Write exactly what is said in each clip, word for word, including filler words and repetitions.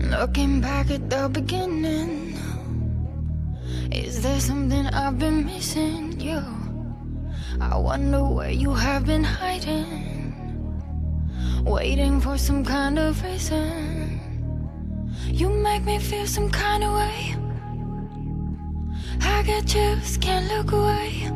Looking back at the beginning, is there something I've been missing? You, I wonder where you have been hiding, waiting for some kind of reason. You make me feel some kind of way. I get chills, can't look away.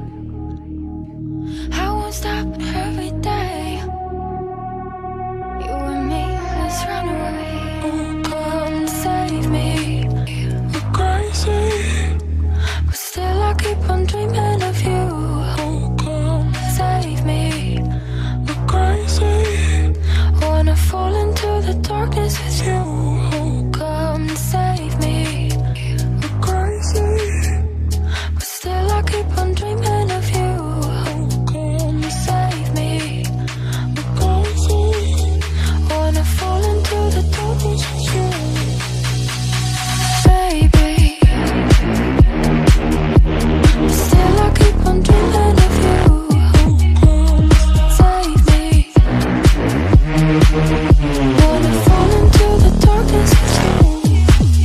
I won't stop every day. You and me, let's run away. Oh, come save me. We're crazy, but still I keep on dreaming of you. Oh, come save me. We're crazy, wanna fall into the darkness with you. Oh, come save me. We're crazy, but still I keep on dreaming of you. Oh, come save me. We're crazy, wanna fall into the darkness with you. Baby, still I keep on dreaming of you. Oh, come save me. Wanna fall into the darkness with you.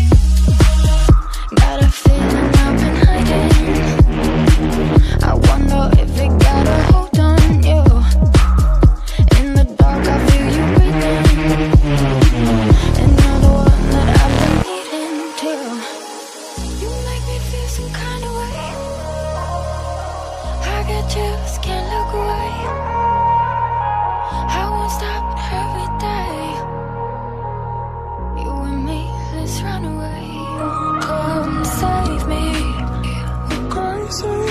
Got a feeling I've been hiding. I wonder if it got a hold on you. In the dark I feel you breathing, and you're the one that I've been needing too. You make me feel some kind of way. I get chills, can't look away. I won't stop every day. You and me, let's run away. Come save me. We're crazy,